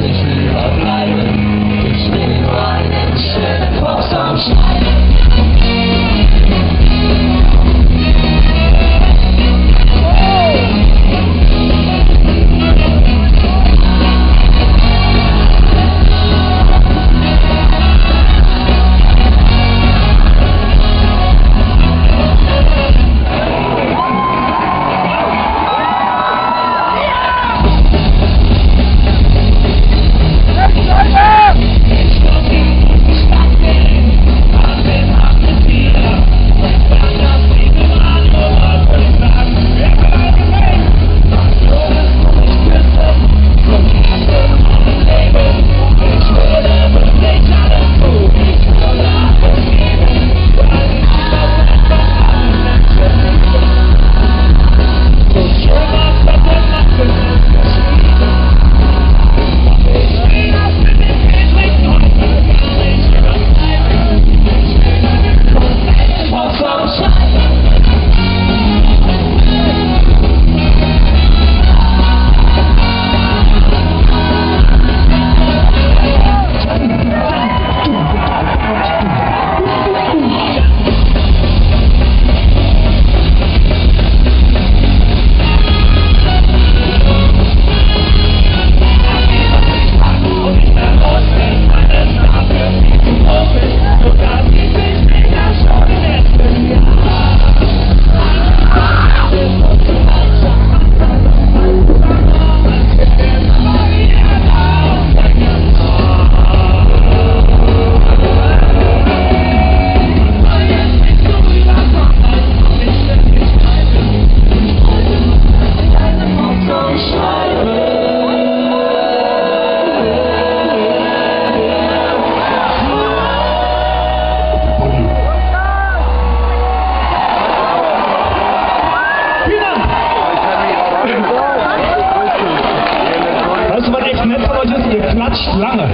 Schlange.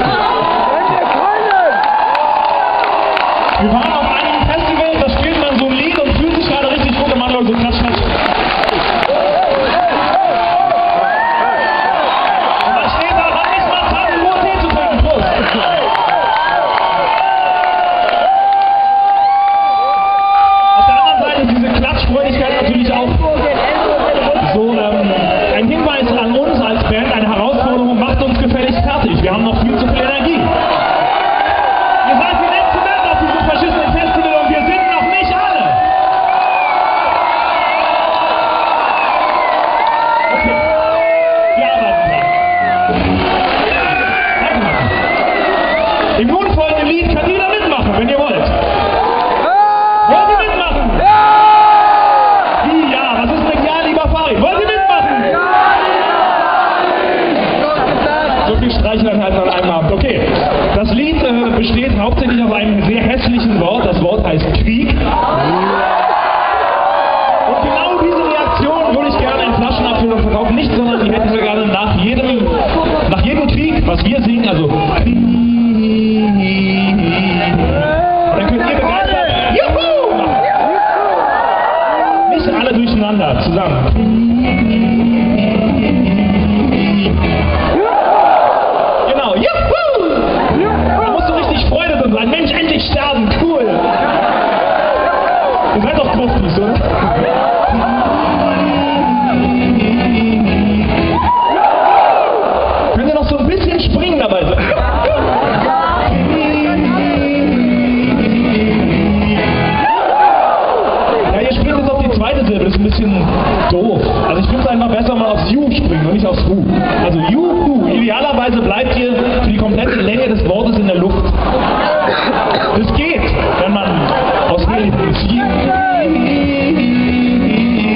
Wir waren auf einem Festival, da spielt man so ein Lied und fühlt sich gerade richtig gut und man so klatsch, klatsch. Und dann steht da, wann ist mal Zeit, in Ruhe Tee zu trinken. Prost. Auf der anderen Seite ist diese Klatschfreudigkeit natürlich auch so ein Hinweis an uns als Band, eine Herausforderung, macht uns gefälligst fertig. Wir haben noch viel zu viel Energie. Ihr seid die letzte Band auf diesem verschissenen Festival und wir sind noch nicht alle. Okay, wir arbeiten dran. Im nun folgenden Lied kann jeder mitmachen, wenn ihr wollt. Wollt ihr mitmachen? Ja! Wie ja? Was ist mit Ja, lieber Farid? Wollt ihr mitmachen? Ja! So viel Streicheleinheit an einem Abend. Okay, das Lied besteht hauptsächlich aus einem sehr hässlichen Wort. Das Wort heißt Krieg. Und genau diese Reaktion würde ich gerne in Flaschen abfüllen und verkaufen. Nicht, sondern die hätten wir gerne nach jedem Krieg, was wir singen, also Krieg. Und dann könnt ihr begeistert Juhu machen. Nicht alle durcheinander, zusammen. Genau, Juhu! Da musst du richtig Freude drin sein. Mensch, endlich sterben, cool! Ihr seid doch Gruftis, oder? Könnt ihr noch so ein bisschen springen dabei? Ja, ihr springt jetzt auf die zweite Silbe, das ist ein bisschen doof. Also ich finde es einfach besser, mal aufs Ju springen und nicht aufs Hu. Also Juhu, idealerweise bleibt ihr für die komplette Länge des Wortes in der Luft. Das geht, wenn man aus Heli ist.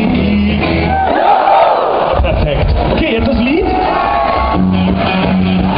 Perfekt. Okay, jetzt das Lied.